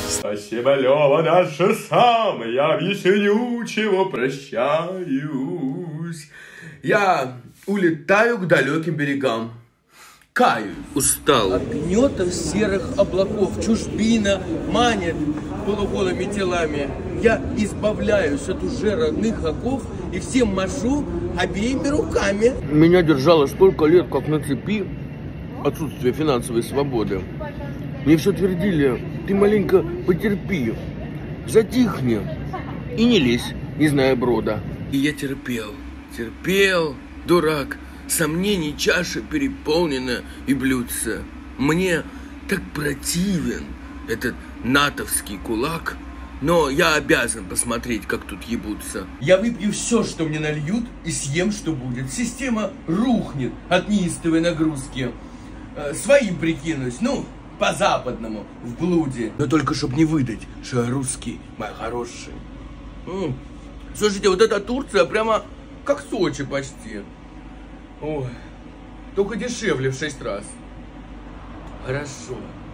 Спасибо, Лёва, дальше сам я объясню, чего прощаюсь. Я улетаю к далеким берегам. Каюсь. Устал. От гнета серых облаков чужбина манит полуголыми телами. Я избавляюсь от уже родных оков и всем машу обеими руками. Меня держало столько лет, как на цепи, отсутствие финансовой свободы. Мне все твердили: ты маленько потерпи, затихни и не лезь, не зная брода. И я терпел, дурак. Сомнений чаша переполнена и блюдца. Мне так противен этот натовский кулак, но я обязан посмотреть, как тут ебутся. Я выпью все, что мне нальют, и съем, что будет. Система рухнет от неистовой нагрузки. Своим прикинусь, ну, по-западному, в блуде. Но только чтоб не выдать, что я русский, мой хороший. Слушайте, вот эта Турция прямо как Сочи почти. Ой, только дешевле в 6 раз. Хорошо.